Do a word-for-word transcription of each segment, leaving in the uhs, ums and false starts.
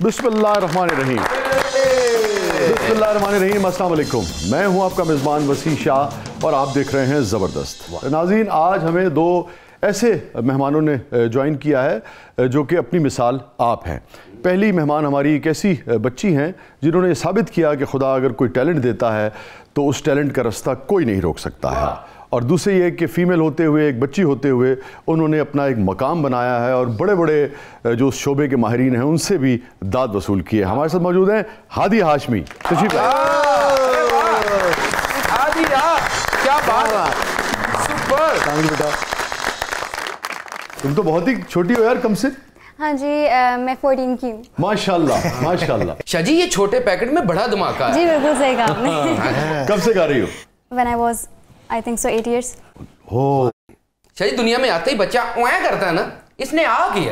बिस्मिल्लाहिर्रहमानिर्रहीम। बिस्मिल्लाहिर्रहमानिर्रहीम। अस्सलाम वालेकुम। मैं हूं आपका मेज़बान वसी शाह और आप देख रहे हैं ज़बरदस्त। नाज़रीन, आज हमें दो ऐसे मेहमानों ने ज्वाइन किया है जो कि अपनी मिसाल आप हैं। पहली मेहमान हमारी एक ऐसी बच्ची हैं जिन्होंने साबित किया कि खुदा अगर कोई टैलेंट देता है तो उस टैलेंट का रास्ता कोई नहीं रोक सकता है। और दूसरी ये कि फ़ीमेल होते हुए, एक बच्ची होते हुए उन्होंने अपना एक मकाम बनाया है और बड़े बड़े जो उस शोबे के माहिरीन हैं उनसे भी दाद वसूल किए। हमारे साथ मौजूद हैं हादी हाशमी। तशरीफ लाइए। क्या बात, सुपर बेटा, तुम तो बहुत ही छोटी हो यार, कम से। हाँ जी, आ, मैं चौदह की हूँ। माशाल्लाह माशाल्लाह। शाह जी, ये छोटे पैकेट में बड़ा धमाका है। जी बिल्कुल सही कहा आपने। कब से गा रही हो? When I was, I think so, eight years. हो शाह जी, दुनिया में आते ही बच्चा उया करता है ना, इसने आ किया।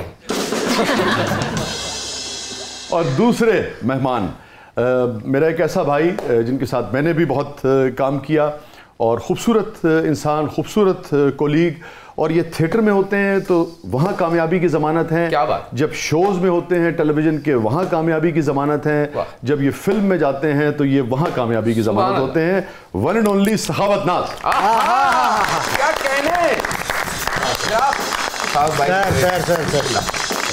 और दूसरे मेहमान मेरा एक ऐसा भाई जिनके साथ मैंने भी बहुत काम किया और ख़ूबसूरत इंसान, ख़ूबसूरत कोलीग। और ये थिएटर में होते हैं तो वहाँ कामयाबी की ज़मानत है। क्या बात। जब शोज़ में होते हैं टेलीविज़न के, वहाँ कामयाबी की ज़मानत है। जब ये फिल्म में जाते हैं तो ये वहाँ कामयाबी की ज़मानत होते हैं। वन एंड ओनली सखावत नाज। क्या कहने। सर सर सर सर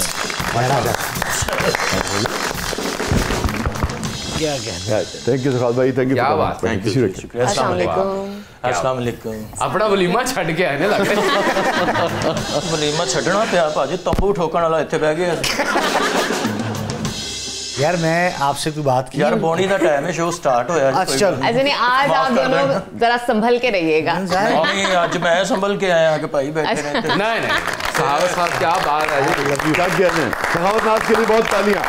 क्या कहना। थैंक यू सखावत भाई, थैंक यू। क्या बात, थैंक यू, शुक्रिया। अस्सलाम वालेकुम। अस्सलाम वालेकुम। अपना वलीमा छड़ के आने लगे। वलीमा छड़ना पे आप आज तंबू ठोकने वाला इत्थे बैठ गया। यार मैं आपसे कोई बात की यार, बोनी का टाइम है, शो स्टार्ट होया। अच्छा, ऐसे नहीं, आज आप दोनों जरा संभल के रहिएगा। नहीं, आज मैं संभल के आया कि भाई बैठे रहते। नहीं नहीं, सखावत साहब क्या बात है। क्या कहने, सखावत नाज के लिए बहुत तालियां।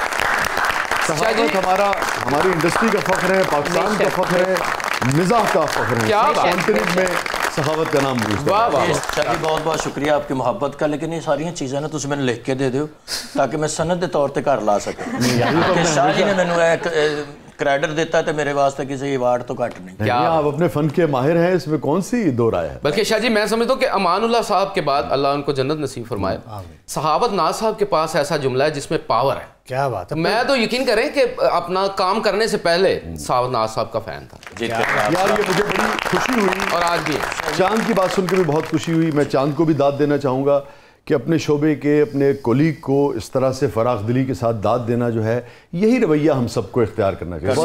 सखावत हमारा, हमारी इंडस्ट्री का फख्र है, पाकिस्तान का फख्र है, मिजाज का फख्र है। क्या बात में सखावत का नाम वाह वाह। शाह बहुत बहुत शुक्रिया आपकी मोहब्बत का, लेकिन ये सारी चीज़ें ना तुम मैंने लिख के दे दो ताकि मैं सनद के तौर पर घर ला सकूँ। शाह जी ने मैंने क्रेडिट देता है तो मेरे वास्ते किसी अवार्ड तो घट नहीं। क्या आप अपने फन के माहिर हैं, इसमें कौन सी दो राय है। बल्कि शाह जी, मैं समझता हूँ कि अमानुल्लाह साहब के बाद अल्लाह उनको जन्नत नसीब फरमाए, सखावत नाज साहब के पास ऐसा जुमला है जिसमें पावर है। क्या बात है। मैं तो यकीन करें कि अपना काम करने से पहले सखावत नाज साहब का फैन था। यार ये मुझे बड़ी खुशी हुई और आज भी। चांद की बात सुनकर भी बहुत खुशी हुई। मैं चांद को भी दाद देना चाहूँगा कि अपने शोबे के, अपने कोलीग को इस तरह से फराख दिली के साथ दाद देना जो है, यही रवैया हम सबको इख्तियार करना चाहिए।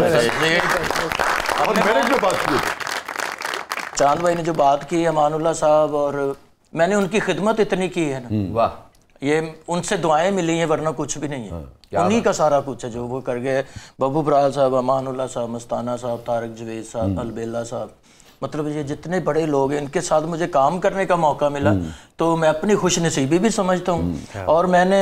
और मैंने जो बात की, चांद भाई ने जो बात की अमानुल्लाह साहब, और मैंने उनकी खिदमत इतनी की है ना, वाह, ये उनसे दुआएं मिली हैं वरना कुछ भी नहीं है। उन्हीं का सारा कुछ है जो वो कर गए। बब्बू बराल साहब, अमानुल्लाह साहब, मस्ताना साहब, तारक जवेद साहब, अलबेला साहब, मतलब ये जितने बड़े लोग हैं इनके साथ मुझे काम करने का मौका मिला तो मैं अपनी खुश नसीबी भी समझता हूँ। और मैंने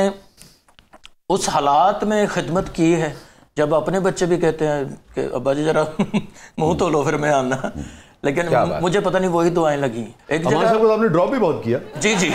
उस हालात में खिदमत की है जब अपने बच्चे भी कहते हैं कि अब्बा जी जरा मुंह धो लो फिर मैं आना, लेकिन मुझे पता नहीं वही दुआएं लगी। एक जगह को आपने ड्रॉप भी बहुत किया। जी जी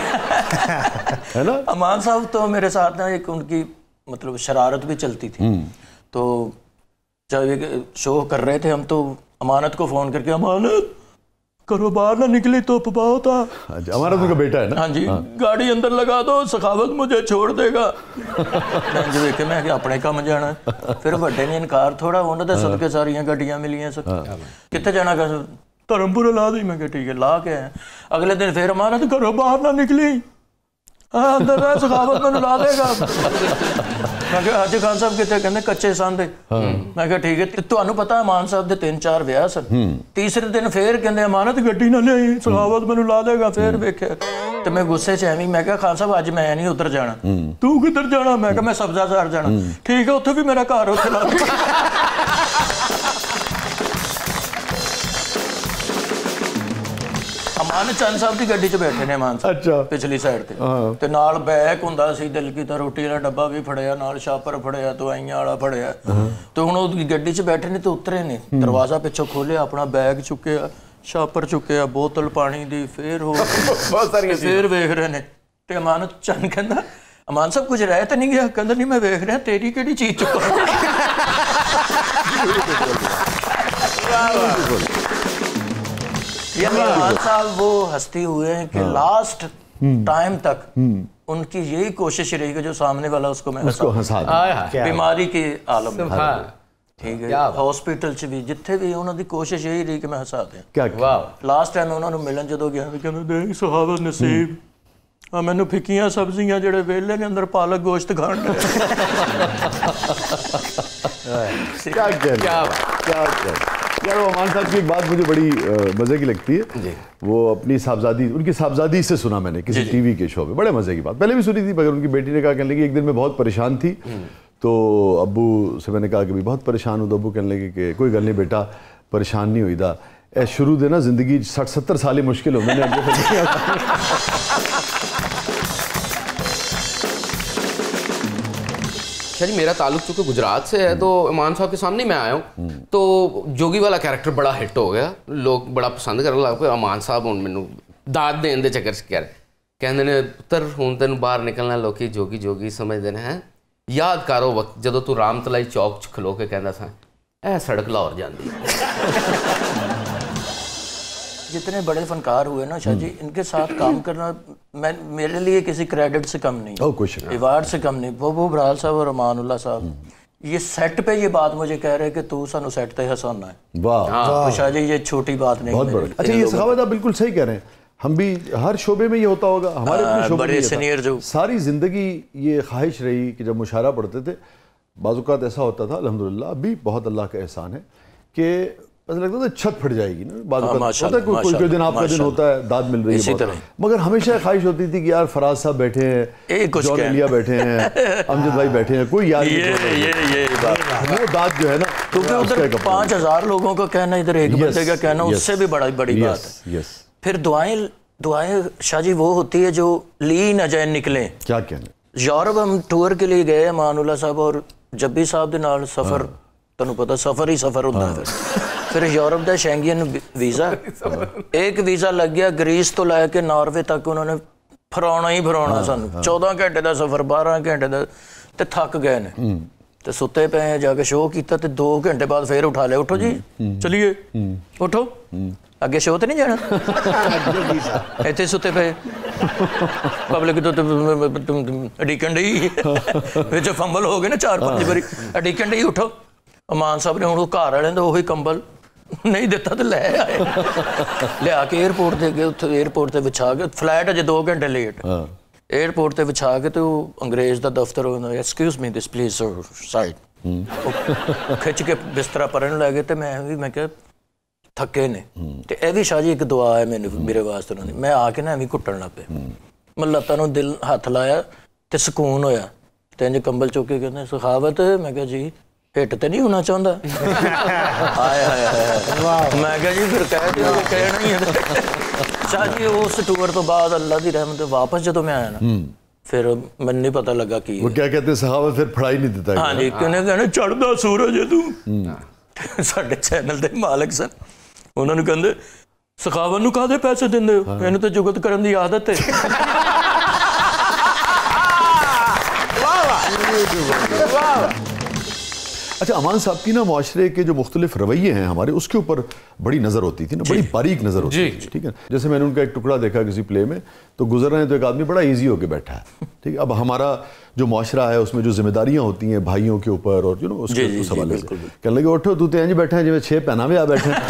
है ना। अमान साहब तो मेरे साथ ना एक उनकी मतलब शरारत भी चलती थी। तो जब एक शो कर रहे थे हम, तो अमानत को फोन करके, अमानत करो बाहर ना निकली तो बहुत था। अमानत उनका बेटा है ना। हाँ जी। हाँ। गाड़ी अंदर लगा दो, सखावत मुझे छोड़ देगा। मैं जो देखे मैं अपने काम जाना है। फिर बड़े ने इनकार थोड़ा, उन्होंने सदके सारियां गड्डियां मिलियां सब। कितने जाना का धर्मपुर ला दी। मैं ठीक है ला के आए। अगले दिन फिर अमानत करो बाहर ना निकली, अंदर रह सखावत मैंने ला देगा। मैं कहा हाजी खान साहब कितने, कहते कच्चे सांदे। मैं कहा ठीक है। ਤੁਹਾਨੂੰ पता अमान साहब ਦੇ तीन चार ਵਿਆਹ ਸਨ। तीसरे दिन फिर कहते अमानत ਗੱਡੀ ना ਲਈ, सखावत मैंने ला देगा। फिर वेख्या ਤੇ मैं गुस्से ਚ ਐਵੇਂ मैं कहा खान साहब ਅੱਜ मैं नहीं उधर जाना। तू किधर जाना? मैं कहा मैं सब्जाजार जाना। ठीक है, ਉੱਥੇ भी मेरा घर ਉੱਥੇ ला अमान चंद साहब की गड्डी च बैठे ने अमान साहब। अच्छा। पिछली साइड ते ते नाल बैग हुंदा सी, दिल कीता रोटी वाला डब्बा भी फड़िया, नाल शापर फड़िया, दवाइयां वाला फड़िया। तो हुण ओह गड्डी च बैठे ने तो उतरे ने, दरवाजा पिछों खोलिया, अपना बैग चुक्या, शापर चुक्या, बोतल पानी दी, फिर हो बहुत सारी फिर वेख रहे ने। ते अमान चंद कहंदा अमान साहब कुछ रह तो नहीं गया? कहंदा नहीं मैं वेख रहा तेरी केड़ी चीज चुका। ये अमान साहब वो हस्ती हुए हैं कि लास्ट टाइम तक उनकी यही कोशिश रही कि जो सामने वाला उसको मैं उसको हंसा दूं। बीमारी के आलम में, हाँ ठीक है, हॉस्पिटल च भी जिथे भी उन्हों की कोशिश यही रही कि मैं हंसा दें। क्या वाह लास्ट टाइम उन्होंने मिलन जो गया कहते देख सहावत नसीब आ मैनू फिक्कियां सब्जियां जेड़े वेले ने अंदर पालक गोश्त खाण क्या कह क्या क्या कह यार वो अमान साहब की एक बात मुझे बड़ी मज़े की लगती है। वो अपनी साहबजादी उनकी साहबजादी से सुना मैंने किसी टीवी के शो में, बड़े मज़े की बात पहले भी सुनी थी, मगर उनकी बेटी ने कहा कहने लगी एक दिन मैं बहुत परेशान थी तो अब्बू से मैंने कहा कि भी बहुत परेशान हूँ, तो अब्बू कहने लगे कि कोई गल नहीं बेटा परेशान नहीं हुई दा ए शुरू देना जिंदगी सठ सत्तर साल ही मुश्किल हो मैंने शाह जी मेरा ताल्लुक चूँकि गुजरात से है तो इमाम साहब के सामने मैं आया हूँ तो जोगी वाला कैरेक्टर बड़ा हिट हो गया, लोग बड़ा पसंद करने लग पे। अमान साहब हूँ मैनू दाद देन दे चक्कर च कह रहे कहते ने पुत्तर हुण तैनूं बाहर निकलना लोग जोगी जोगी समझते हैं। याद करो वक्त जदों तू रामतलाई चौक च खलो के कहता सा ए सड़क लाहौर जाती। जितने बड़े फनकार हुए ना शाह जी, इनके साथ काम करना मैं मेरे लिए किसी क्रेडिट से कम नहीं, रिवार्ड से कम नहीं। वो बराल साहब और अमानुल्लाह साहब ये सेट पे ये बात मुझे कह रहे हैं कि तू सानू सेट पे हंसाना है। वाह तो शाह जी ये छोटी बात नहीं। बहुत बड़ी। अच्छा ये सखावत आप बिल्कुल सही कह रहे हैं, हम भी हर शोबे में ये होता होगा, हमारे अपने शोबे बड़े सीनियर जो सारी जिंदगी ये ख्वाहिश रही कि जब मुशायरा पढ़ते थे बाज़-औक़ात ऐसा होता था, अल्हम्दुलिल्लाह अभी बहुत अल्लाह का एहसान है कि ऐसा लगता था छत फट जाएगी ना, बाज़-औक़ात होता है कोई कोई कोई दिन आपका दिन होता है दाद मिल रही है, मगर हमेशा ख्वाहिश होती थी कि यार फराज साहब बैठे हैं, जॉन एलिया बैठे हैं, अमजद भाई बैठे हैं, कोई याद ये ये ये वो दाद जो है ना, क्योंकि उधर पाँच हजार लोगों का कहना इधर एक बंदे का कहना उससे भी बड़ा बड़ी बात है। फिर दुआएं दुआएं शाह जी वो होती है जो ली न जाए निकले। क्या कहने यूरोप हम टूर के लिए गए अमानुल्लाह साहब और जब्बी साहब दे नाल सफर, तुहानू पता सफर ही सफर होता है। फिर यूरोप का शेंगेन वीज़ा एक वीज़ा लग गया ग्रीस तो लैके नॉर्वे तक उन्होंने फराना ही फराना सानू चौदह घंटे का सफर बारह घंटे का ते थक गए ने ते सुते पे जाके शो किया ते दो घंटे बाद फिर उठा लिया उठो जी चलिए उठो अगे शो तो नहीं जाना इतने सुते पे पब्लिक तो अडिकन डी फंबल हो गए ना चार पांच बारी अडिकन डी उठो। अमान साहब ने हूँ घर वाले तो वही कंबल नहीं दिता तो लै आए लिया के एयरपोर्ट से गए उत्थे एयरपोर्ट से बिछा के फ्लाइट अजे दो घंटे लेट एयरपोर्ट से बिछा के तो अंग्रेज का दफ्तर excuse me this please side खिंच के बिस्तरा परन लै गए तो मैं भी मैं क्या थके ने ते ए भी शाह जी एक दुआ है मैंने मेरे वास्ते उन्होंने मैं आके ना एवं घुटन लग पे मैं लत्तां नूं दिल हथ लाया तो सुकून होया ते इंज कंबल चुक के कहते सखावत मैं क्या जी हिट तो नहीं होना चाहता आया आया मैं क्या जी फिर कह दिया कहना ही है। शाह जी उस टूर तो बाद अल्लाह की रहमत वापस जो मैं आया ना फिर मैंने नहीं पता लगा कि वो क्या कहते हैं सखावत फिर फड़ाई नहीं देता। हाँ जी कहने कहने चढ़दा सूरज है तू साडे चैनल दे मालिक सन उन्होंने कहते सखावत नूं काहदे पैसे दिंदे हो इहनूं तो जुगत करन दी आदत है। अच्छा अमान साहब की ना माशरे के जो मुख्तलिफ रवैये हैं हमारे उसके ऊपर बड़ी नज़र होती थी ना, बड़ी बारीक नज़र होती थी, ठीक है। जैसे मैंने उनका एक टुकड़ा देखा किसी प्ले में तो गुजर रहे हैं तो एक आदमी बड़ा इजी होकर बैठा है, ठीक है। अब हमारा जो माशरा है उसमें जो जिम्मेदारियां होती हैं भाइयों के ऊपर और यू नो उसके उस हवाले से कहने लगे उठो तू तो इंज बैठे हैं जिवें छह पहना में आ बैठे हैं।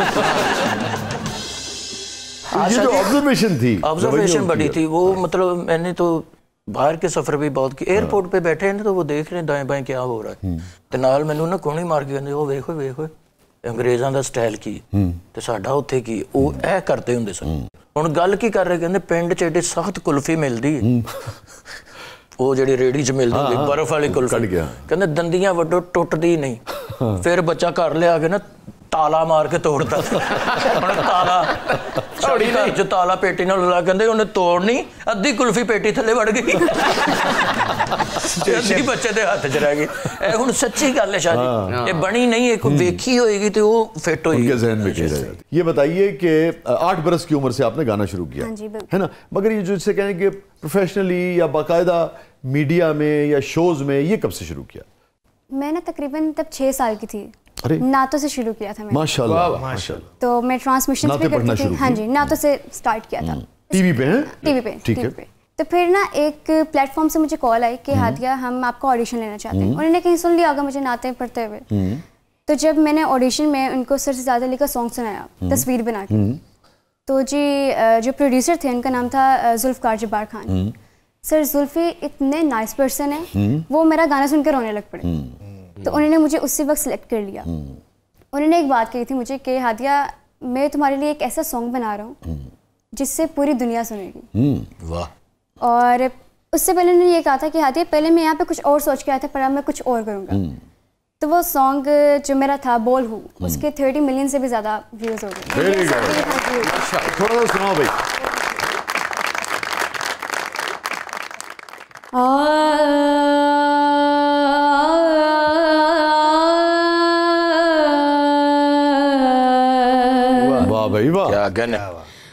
ये जो ऑब्जर्वेशन थी ऑब्जर्वेशन बड़ी थी वो मतलब मैंने तो बाहर के सफर भी बहुत की एयरपोर्ट पे बैठे हैं तो वो देख रहे हैं दाएं बाएं क्या हो रहा है ते नाल मैनू ना कोणी मार के कहंदे ओ वेखो वेखो अंग्रेज़ां दा स्टाइल की ते साडा उत्थे की ओ ऐ करते हुंदे सन। हुण गल की कर रहे कहंदे पिंड च एडी सख्त कुल्फी मिलदी है वो जिहड़ी रेड़ी च मिलदी हुंदी बर्फ वाली कुल्फी कहंदे दंदियां वड्डो टुटदी नहीं फिर बच्चा घर लिया के ना ताला मार के तोड़ता ताला छोड़ी घर च ताला पेटी नाल ला कहंदे उन्हें तोड़नी अद्धी कुल्फी पेटी थले वड़ गई अद्धी बच्चे दे हाथ च रह गई। ए हुण सच्ची गल है शाह जी ये बनी नहीं एक वेखी होएगी तो वो फिट होएगी उनके ज़हन में की। ये बताइए कि आठ बरस की उम्र से आपने गाना शुरू किया है ना, मगर ये जो इससे कहें कि प्रोफेशनली या बाकायदा मीडिया में या शोज में ये कब से शुरू किया? मैंने तकरीबन तब छः साल की थी, नातों से शुरू किया था मैंने। माशाल्लाह माशाल्लाह। तो मैं ट्रांसमिशन पे करती थी। हाँ जी नातों से स्टार्ट किया था। टीवी पे हैं? टीवी पे ठीक है। तो फिर ना एक प्लेटफॉर्म से मुझे कॉल आई कि हादिया हम आपका ऑडिशन लेना चाहते हैं। उन्होंने कहीं सुन लिया होगा मुझे नाते पढ़ते हुए। तो जब मैंने ऑडिशन में उनको सर से ज़्यादा लिखा सॉन्ग सुनाया तस्वीर बना के, तो जी जो प्रोड्यूसर थे उनका नाम था जुल्फ़कार जब्बार खान। सर जुल्फ़ी इतने नाइस पर्सन है, वो मेरा गाना सुन के रोने लग पड़े। तो उन्होंने मुझे उसी वक्त सिलेक्ट कर लिया। उन्होंने एक बात कही थी मुझे कि हादिया मैं तुम्हारे लिए एक ऐसा सॉन्ग बना रहा हूँ जिससे पूरी दुनिया सुनेगी। वाह। और उससे पहले उन्होंने ये कहा था कि हादिया पहले मैं यहाँ पे कुछ और सोच के आया था, पर अब मैं कुछ और करूँगा। तो वो सॉन्ग जो मेरा था बोल हूँ, उसके तीस मिलियन से भी ज़्यादा व्यूज़ हो गए। थोड़ा सा सुनाओ भाई। वाह भाई वाह, क्या गाना।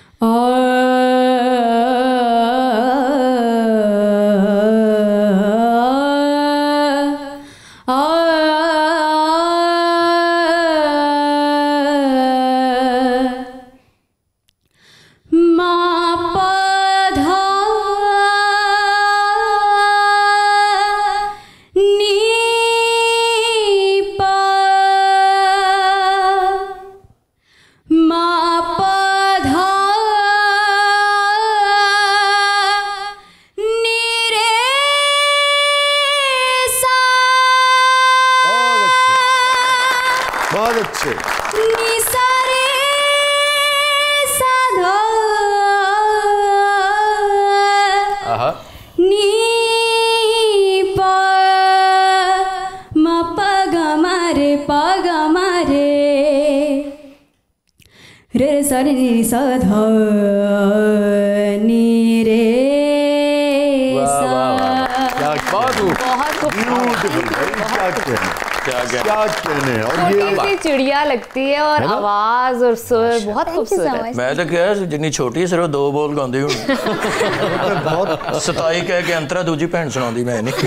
बहुत अच्छे। रे सारे नी साधा नी रे क्या कहने। और ये चिड़िया लगती है और आवाज और सुर बहुत खूबसूरत। मैं तो क्या जिन्नी छोटी सिर्फ दो बोल गाँदी हूँ। बहुत सताई कह के अंतरा दूजी भैन सुनाती मैं नहीं।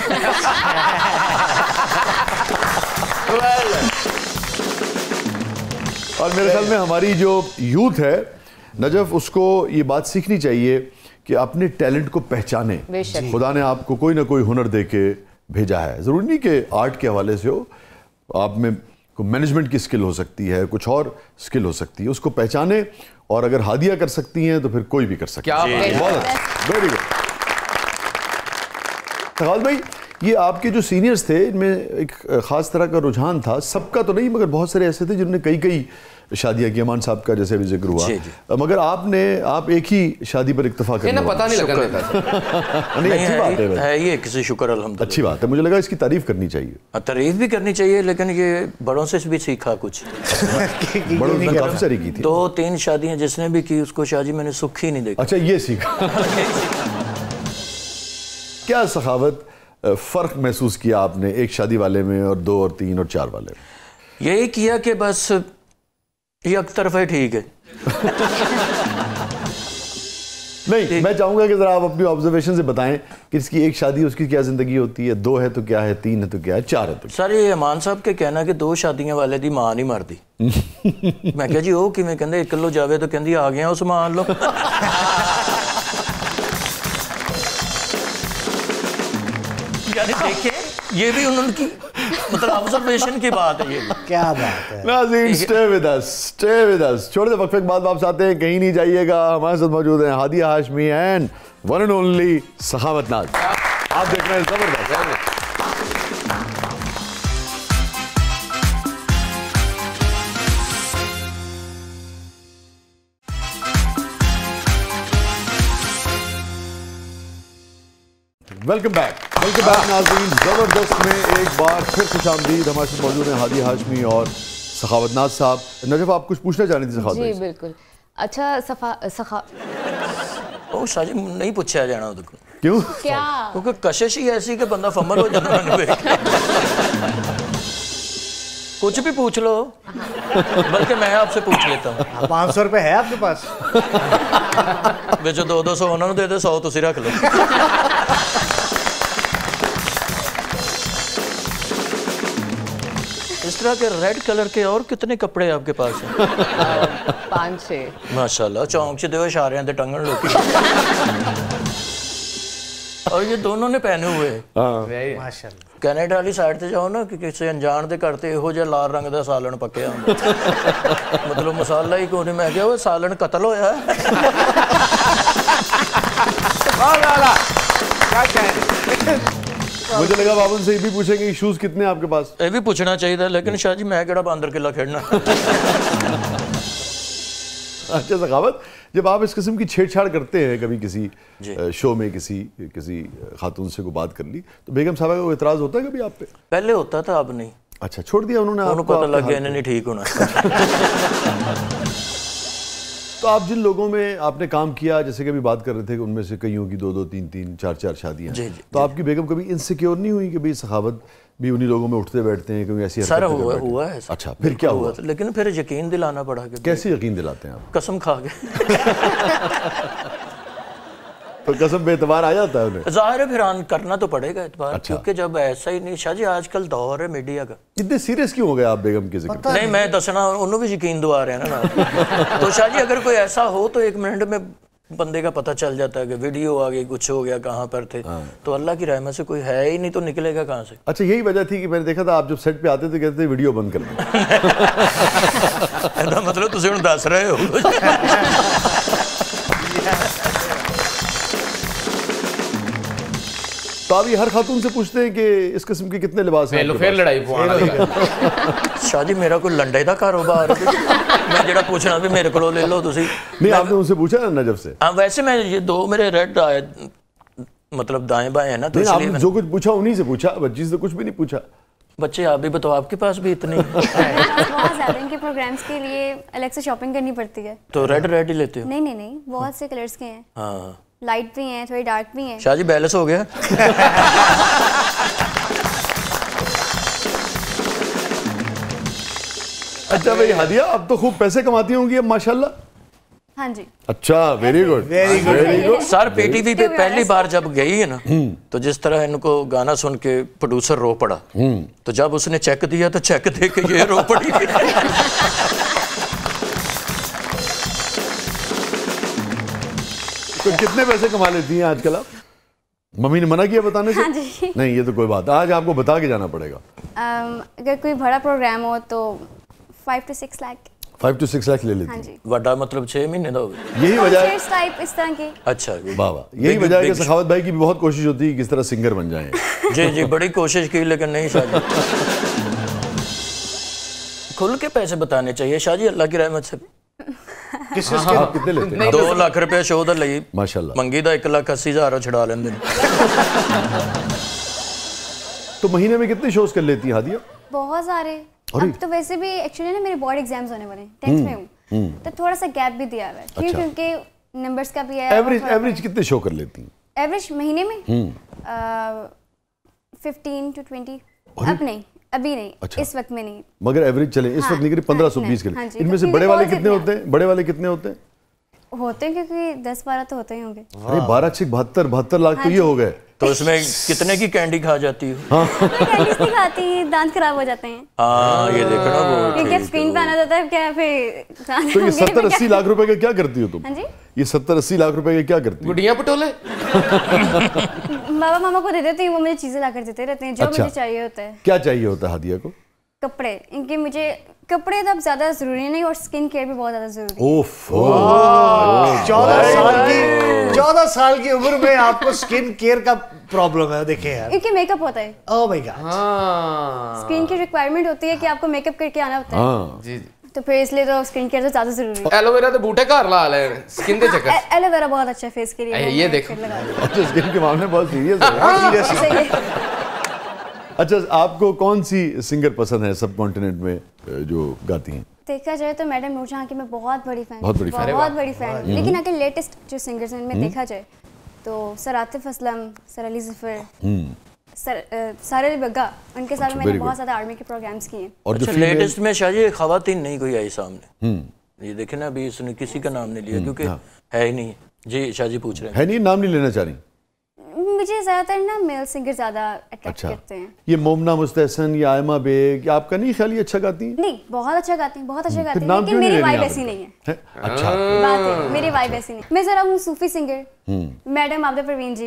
और मेरे ख्याल में हमारी जो यूथ है नजफ, उसको ये बात सीखनी चाहिए कि अपने टैलेंट को पहचाने। खुदा ने आपको कोई ना कोई हुनर दे के भेजा है, ज़रूरी नहीं कि आर्ट के हवाले से हो, आप में मैनेजमेंट की स्किल हो सकती है, कुछ और स्किल हो सकती है, उसको पहचाने। और अगर हादिया कर सकती हैं तो फिर कोई भी कर सकता है। बहुत अच्छा, वेरी गुड। तग़ाल भाई, ये आपके जो सीनियर्स थे इनमें एक ख़ास तरह का रुझान था, सबका तो नहीं मगर बहुत सारे ऐसे थे जिन्होंने कई कई शादियां की। अमान साहब का जैसे भी जिक्र हुआ, जी जी। मगर आपने आप एक ही शादी पर इत्तेफाक करने पता नहीं लगा था। नहीं, अच्छी बात है, है ये किसी शुक्र अल्हम्दुलिल्लाह, अच्छी बात है। मुझे लगा इसकी तारीफ करनी चाहिए। तारीफ भी करनी चाहिए, लेकिन ये बड़ों से भी सीखा कुछ। बड़ों ने काफी सारी की थी, दो तीन शादियां जिसने भी की उसको शादी मैंने सुख ही नहीं देखा। अच्छा, ये सीखा। क्या सखावत फर्क महसूस किया आपने एक शादी वाले में और दो और तीन और चार वाले में? यही किया कि बस ये एक तरफा ठीक है। नहीं, मैं चाहूंगा कि जरा आप अपनी ऑब्जर्वेशन से बताएं कि इसकी एक शादी उसकी क्या जिंदगी होती है, दो है तो क्या है, तीन है तो क्या है, चार है तो क्या? सर ये अमान साहब के कहना कि दो शादियां वाले दी मां नहीं मरदी। मैं कहा जी वो किवें, कहंदे एक किलो जावे तो कहंदी आ गया उस मान लो। यानी देखिए ये भी उनकी मतलब ऑब्जर्वेशन की बात है। ये क्या बात है। नाज़रीन, stay with us, stay with us. छोटे से वक्फे के बाद वापस आते हैं, कहीं नहीं जाइएगा। हमारे साथ मौजूद हैं Hadiya Hashmi and one and only Sakhawat Naz. आप देख रहे हैं जबरदस्त। वेलकम बैक, वेलकम बैक नाज़रीन। ज़बरदस्त में एक बार फिर खुशामदीद। हमारे साथ मौजूद हैं हादिया हाशमी और सखावत नाज साहब। नजफ, आप कुछ पूछना चाह रही थी सखावत? जी बिल्कुल। अच्छा सफा सखा ओ साजी नहीं पूछा जाना उधर को। क्यों? क्या? क्योंकि कशिश ही ऐसी कि बंदा फमर हो जाता है। कुछ भी पूछ लो, बल्कि मैं आपसे पूछ लेता हूँ। पाँच सौ रुपये है आपके पास? बेचो दो दो सौ उन्होंने दे दे, सौ तुसी रख लो। इस तरह के रेड कलर के और कितने कपड़े आपके पास हैं? पाँच छः। माशाल्लाह, चौंक च दो इशारे ते टंगन लोग। और ये दोनों ने पहने हुए हाँ माशाल्लाह कनाडा वाली साइड ਤੇ ਜਾਓ ਨਾ ਕਿ ਕਿਸੇ ਅਣਜਾਣ ਦੇ ਘਰ ਤੇ ਇਹੋ ਜਿਹਾ ਲਾਲ ਰੰਗ ਦਾ ਸਾਲਣ ਪੱਕਿਆ ਹੁੰਦਾ ਮਤਲਬ ਮਸਾਲਾ ਹੀ ਕੋਈ ਨਹੀਂ ਮੈਂ ਕਿਹਾ ਉਹ ਸਾਲਣ ਕਤਲ ਹੋਇਆ ਹੈ वाह वाह वाह क्या कह रहे मुझे लगा बाबू से ये भी पूछेंगे कि शूज कितने हैं आपके पास ਇਹ ਵੀ ਪੁੱਛਣਾ ਚਾਹੀਦਾ ਲੇਕਿन शाह जी मैं ਕਿਹੜਾ ਬਾਂਦਰ ਕਿਲਾ ਖੇਡਣਾ अच्छा सखावत, जब आप इस किस्म की छेड़छाड़ करते हैं कभी किसी शो में किसी किसी खातून से को बात कर ली तो बेगम साहबा का कोई एतराज होता है कभी आप पे? पहले होता था अब नहीं। अच्छा छोड़ दिया उन्होंने आपको? पता लग गया इन्हें नहीं ठीक होना। तो आप जिन लोगों में आपने काम किया जैसे कि अभी बात कर रहे थे कि उनमें से कईयों की दो दो तीन तीन चार चार शादियां, तो आपकी बेगम कभी इनसिक्योर नहीं हुई कि भाई सखावत भी उन्हीं लोगों में उठते बैठते हैं क्योंकि ऐसी सारा हुआ हुआ है। अच्छा फिर क्या हुआ? लेकिन फिर यकीन दिलाना पड़ा। कैसे यकीन दिलाते हैं आप? कसम खा के। तो कसम पे एतबार आ जाता है उन्हें? जाहिर है फिर आन करना तो पड़ेगा एतबार। अच्छा। क्योंकि जब ऐसा ही नहीं शाह जी आजकल दौर है मीडिया का। इतने सीरियस क्यों हो गए आप बेगम के जिक्र? नहीं मैं दसना उन्होंने भी यकीन दवा रहे हैं ना। तो शाह जी अगर कोई ऐसा हो तो एक मिनट में बंदे का पता चल जाता है कि वीडियो आ गई कुछ हो गया कहाँ पर थे। तो अल्लाह की रहमत से कोई है ही नहीं तो निकलेगा कहाँ से? अच्छा यही वजह थी कि मैंने देखा था आप जब सेट पे आते थे कहते थे वीडियो बंद कर दो। मतलब तुम हुण दस रहे हो। तो आप ये हर खातून से पूछते हैं कि इस किस्म के कितने लिबास हैं? फिर लड़ाई पवाना। शाह जी मेरा कोई लंडे का कारोबार मैं जेड़ा पूछना भी मेरे को ले लो तुसी। नहीं आपने उनसे पूछा ना नजब से? हाँ वैसे मैं ये दो मेरे रेड आए मतलब दाएं बाएं है ना तो इसलिए आपने जो कुछ पूछा उन्हीं से पूछा, बच्ची से कुछ भी नहीं पूछा। बच्चे आप भी बताओ आपके पास भी इतने बहुत ज़्यादा इनके प्रोग्राम्स के लिए अलग से शॉपिंग करनी पड़ती है। तो रेड रेड ही लेते हो? नहीं नहीं नहीं बहुत से कलर्स के हैं। हाँ लाइट भी हैं थोड़ी डार्क भी हैं। शाह जी बैलेंस हो गया। अच्छा भाई हादिया अब तो खूब पैसे कमाती होंगी अब माशाल्लाह। हाँ जी। अच्छा very good very good very good. Sir PTV पे पहली बार जब गई है ना तो जिस तरह इनको गाना सुन के प्रोड्यूसर रो पड़ा, तो जब उसने चेक दिया तो चेक दे के ये रो पड़ी। तो कितने पैसे कमा लेती हैं आजकल आप? मम्मी ने मना किया बताने से? हाँ जी। नहीं ये तो कोई बात, आज आपको बता के जाना पड़ेगा। um, अगर कोई बड़ा प्रोग्राम हो तो five two six lakh. Five two six lakh ले लेती हाँ हैं? जी। वड्डा मतलब छह महीने का होगा। यही वजह है टाइप इस तरह की। अच्छा वाह वाह, यही वजह है कि सखावत भाई की भी बहुत कोशिश होती है किस तरह सिंगर बन जाएं। जी जी बड़ी कोशिश की लेकिन नहीं शाह जी। खुल के पैसे बताने चाहिए शाह जी अल्लाह की रहमत से। किस हाँ, हाँ, कितने लेते हैं? दो लाख रुपए शो दा लई माशाल्लाह। मंगी दा एक लाख अस्सी हजार छड़ा लेंदे। तो महीने में कितने शोज कर लेती है हादिया? बहुत सारे। अब तो वैसे भी एक्चुअली ना मेरे बोर्ड एग्जाम्स होने वाले हैं, टेंथ में हूँ तो थोड़ा सा गैप भी दिया हुआ है क्यों? क्योंकि नंबर्स का भी है। एवरेज एवरेज कितने शो कर लेती हैं? एवरेज महीने में फिफ्टीन टू ट्वेंटी। अब नहीं अभी नहीं। अच्छा। इस वक्त में नहीं मगर एवरेज चले इस हाँ, वक्त नहीं करी पंद्रह सौ बीस के लिए। इनमें से बड़े वाले कितने होते हैं? बड़े वाले कितने होते हैं? होते हैं क्योंकि दस बारह तो होते ही होंगे। अरे बारह छह बहत्तर बहत्तर लाख तो ये हो गए। तो उसमें कितने की कैंडी खा जाती हो? हाँ। कैंडीज नहीं खाती, दांत खराब हो जाते हैं। हाँ ये देखना वो क्योंकि स्क्रीन पे आना जाता है क्या फिर। तो ये सत्तर अस्सी लाख रुपए का क्या करती हो तुम? हाँ जी। ये सत्तर अस्सी लाख रुपए के क्या करती हो? गुड़िया पटोले। बाबा मामा को दे देती हूँ, वो मुझे चीजें ला कर देते रहते हैं जो अच्छा। मुझे चाहिए होता है। क्या चाहिए होता है हादिया को? कपड़े इनके मुझे कपड़े तो अब ज्यादा जरूरी नहीं और स्किन केयर भी बहुत ज्यादा जरूरी है। ओफ चौदह साल की चौदह साल की उम्र में आपको स्किन केयर का प्रॉब्लम है? देखिए यार क्योंकि मेकअप होता है। Oh my god. स्किन की रिक्वायरमेंट होती है कि आपको मेकअप करके आना होता है। हाँ। जी जी। तो फिर इसलिए तो स्किन केयर तो ज्यादा जरूरी है। एलोवेरा के बूटे घर ला ले स्किन के चक्कर। ए- एलोवेरा बहुत अच्छा है फेस के लिए। ये वो मैं देखो। फिर लगा दूँ। अच्छा स्किन के मामले में बहुत सीरियस है। सही है। अच्छा आपको कौन सी सिंगर पसंद है सब कॉन्टिनेंट में जो गाती हैं? देखा जाए तो मैडम नूरजहां की मैं बहुत बड़ी फैन बहुत बड़ी फैन। बहुत बड़ी फैन। लेकिन अगर लेटेस्ट जो सिंगर्स हैं इनमें देखा जाए तो sir Atif Aslam, sir Ali Zafar, sir uh, सारे अली बग्गा, उनके साथ मैंने बहुत ज़्यादा आर्मी के प्रोग्राम्स किए हैं। और जो अच्छा फीमेल लेटेस्ट में शाह जी खवातीन नहीं कोई आई सामने। ये देखे ना अभी इसने किसी का नाम नहीं लिया क्योंकि है ही नहीं। जी शाह जी पूछ रहे हैं। है नहीं, नाम नहीं लेना चाह रही? मुझे ज़्यादातर ना मेल सिंगर ज़्यादा अट्रैक्ट अच्छा करते हैं। ये मोमना मुस्तहसन या आयमा बेग या आपका नहीं ख्याल ये अच्छा गाती हैं? नहीं बहुत अच्छा गाती हैं, बहुत अच्छा गाती फिर हैं, नाम लेकिन क्यों नहीं मेरी ले रही वाइब आप? ऐसी नहीं है। है? अच्छा बात है मेरी वाइब ऐसी नहीं। मैं ज़रा हूँ Sufi singer. Madam Abida Parveen ji,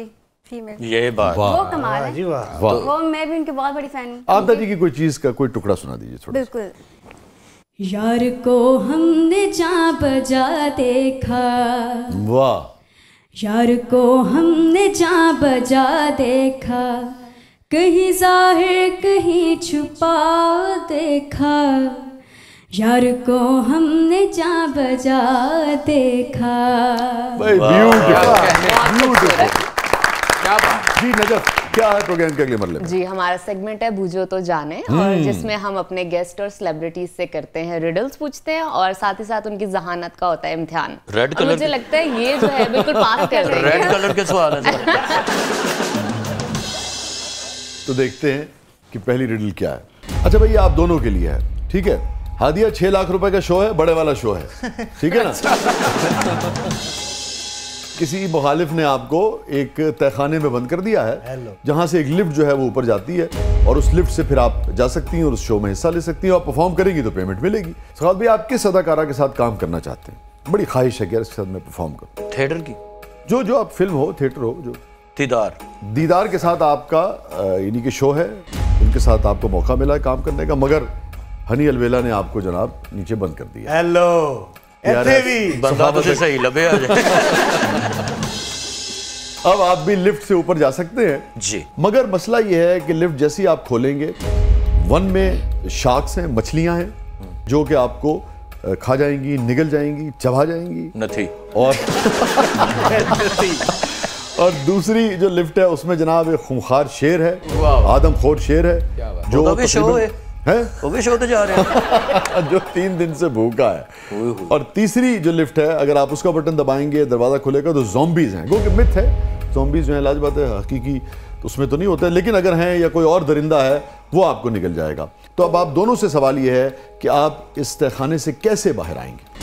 female. ये बात वो कमाल है जी वाह। वाह। वो मैं भी उनकी बहुत बड़ी फैन हूँ। आपदा जी की कोई चीज का कोई टुकड़ा सुना दीजिए थोड़ा। बिल्कुल। यार को हमने जा बजा देखा, वाह। यार को हमने जा बजा देखा, कहीं जाहिर कहीं छुपा देखा, यार को हमने जा बजा देखा। भाई ब्यूटीफुल ब्यूटीफुल। क्या बात। जी नजफ, क्या है प्रोग्राम के अगले मरले में? जी हमारा सेगमेंट है बूझो तो जाने, और जिसमें हम अपने गेस्ट और सेलिब्रिटीज से करते हैं रिडल्स पूछते हैं और साथ ही साथ उनकी जहानत का होता है इम्तिहान। रेड और कलर मुझे लगता है ये जो है बिल्कुल पास कर देंगे। रेड कलर के सवाल है जरा। तो देखते हैं कि पहली रिडल क्या है। अच्छा भैया आप दोनों के लिए है, ठीक है। हादिया छह लाख रुपए का शो है, बड़े वाला शो है, ठीक है ना। किसी मुखालिफ ने आपको एक तहखाने में बंद कर दिया है, जहां से एक लिफ्ट जो है वो ऊपर जाती है और उस लिफ्ट से फिर आप जा सकती हैं और उस शो में हिस्सा ले सकती हैं। आप परफॉर्म करेंगी तो पेमेंट मिलेगी। सखावत भाई आप किस अदाकारा के साथ काम करना चाहते हैं? बड़ी ख्वाहिश है कि यार इसके साथ मैं परफॉर्म करूं। थिएटर की जो जो आप फिल्म हो, थिएटर हो, जो दीदार दीदार के साथ आपका यानी कि शो है, उनके साथ आपको मौका मिला है काम करने का, मगर हनी अलवेला ने आपको जनाब नीचे बंद कर दिया। हेलो यार, ਇੱਥੇ ਵੀ बंदा तो सही लबे आ जाए। अब आप भी लिफ्ट से ऊपर जा सकते हैं जी। मगर मसला यह है कि लिफ्ट जैसे ही आप खोलेंगे, वन में शार्क्स हैं, मछलियां हैं, जो कि आपको अ, खा जाएंगी, निगल जाएंगी, चबा जाएंगी। नथी और और दूसरी जो लिफ्ट है उसमें जनाब एक खूंखार शेर है, आदमखोर शेर है, जो ਉਹਦਾ ਵੀ show तकरीबन- है वो भी शो तो जा रहे हैं। जो तीन दिन से भूखा है। और तीसरी जो लिफ्ट है, अगर आप उसका बटन दबाएंगे, दरवाजा खुलेगा तो ज़ॉम्बीज हैं। क्योंकि मिथ है, ज़ॉम्बीज जो है लाज बात है, हकीकी तो उसमें तो नहीं होता है, लेकिन अगर हैं या कोई और दरिंदा है वो आपको निकल जाएगा। तो अब आप दोनों से सवाल ये है कि आप इस तहखाने से कैसे बाहर आएंगे।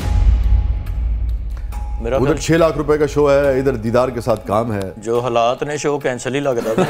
मेरा उधर छह लाख रुपए का शो है, इधर दीदार के साथ काम है। जो हालात ने शो कैंसिल ही लगता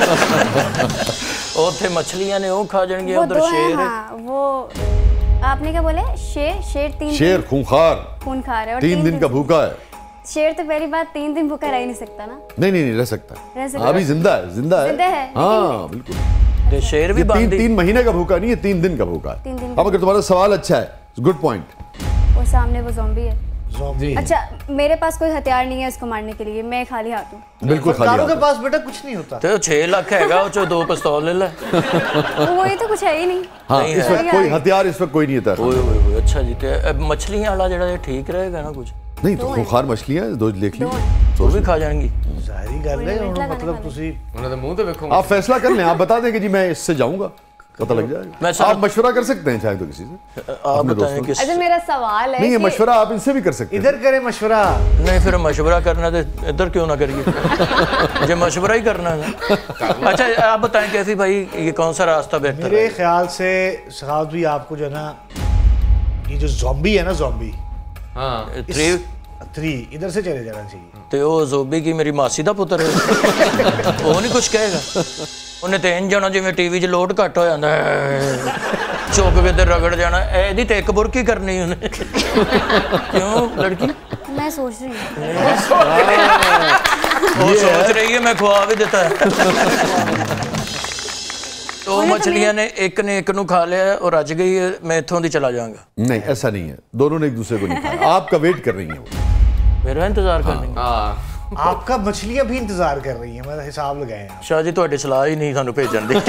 उथे मछलियां ने वो खा जाएंगे, वो उधर दो है, शेर है। हाँ, वो आपने क्या बोले? शेर शेर तीन शेर दिन खूंखार खून खा रहा है और तीन दिन का भूखा है। शेर तो पहली बात तीन दिन भूखा रह ही नहीं सकता ना। नहीं नहीं नहीं रह सकता रह है, सकता अभी जिंदा है, जिंदा है, जिंदा है, हाँ बिल्कुल। ते शेर भी ये तीन बंद तीन महीने का भूखा नहीं है, तीन दिन का भूखा है। तीन दिन अब अगर तुम्हारा सवाल अच्छा है, गुड पॉइंट। वो सामने वो ज़ॉम्बी है। ज़ॉम्बी अच्छा मेरे पास कोई हथियार नहीं है उसको मारने के लिए, मैं खाली हाथ हूँ। बिल्कुल खाली कारों के हाथ। पास बेटा कुछ नहीं होता। तो छह लाख हैगा वो चो दो पिस्तौल ले ले। तो वही तो कुछ है ही नहीं। हाँ नहीं इस है। वक्त कोई हथियार इस वक्त कोई नहीं था। ओए ओए ओए अच्छा जी। ते अब मछलियां वाला जेड़ा ये ठीक रहेगा ना कुछ? नहीं तो खूंखार मछलियां दो देख ली, वो भी खा जाएंगी। ਜ਼ਾਹਰੀ ਗੱਲ ਹੈ ਹੁਣ मतलब ਤੁਸੀਂ ਉਹਨਾਂ ਦੇ ਮੂੰਹ ਤੇ ਵੇਖੋ। आप फैसला कर लें, आप बता दें कि जी मैं इससे जाऊंगा, पता लग जाएगा। मैं सर- आप मशवरा कर सकते हैं चाहे तो किसी से, आप अपने बताएं दोस्तों किस अच्छा मेरा सवाल है नहीं ये कि मशवरा आप इनसे भी कर सकते हैं। इधर करे मशवरा। नहीं फिर मशवरा करना तो इधर क्यों ना करिए, मुझे मशवरा ही करना है ना। अच्छा आप बताएं कैफी भाई ये कौन सा रास्ता बेहतर मेरे है? ख्याल से सखावत भी आपको जो है ना, ये जो ज़ॉम्बी है ना, ज़ॉम्बी हाँ थ्री थ्री इधर से चले जाना चाहिए। ਤੇ ਉਹ ਜ਼ੋਬੀ ਕੀ ਮੇਰੀ ਮਾਸੀ ਦਾ ਪੁੱਤਰ ਹੈ ਉਹ ਨਹੀਂ ਕੁਝ ਕਹੇਗਾ ਉਹਨੇ ਤੇ ਇੰਜ ਜਾਣਾ ਜਿਵੇਂ ਟੀਵੀ 'ਚ ਲੋਡ ਘੱਟ ਹੋ ਜਾਂਦਾ ਚੁੱਕ ਕੇ ਤੇ ਰਗੜ ਜਾਣਾ ਇਹਦੀ ਤੇ ਇੱਕ ਬੁਰਕੀ ਕਰਨੀ ਉਹਨੇ ਕਿਉਂ ਲੜਕੀ मैं सोच रही हूँ वो सोच रही है मैं खुआ भी देता है तो मछलियां ने एक ने एक नु खा लिया और रज गई है मैं इथों दी चला जाऊंगा नहीं ऐसा नहीं है, दोनों ने एक दूसरे को नहीं खाया, आपका वेट कर रही है वो। मेरा इंतजार करनी हाँ आपका मछलियां भी इंतजार कर रही हैं, मैं हिसाब लगाए हैं। शाह जी ਤੁਹਾਡੀ ਸਲਾਹ ਹੀ ਨਹੀਂ ਸਾਨੂੰ ਭੇਜਣ ਦੀ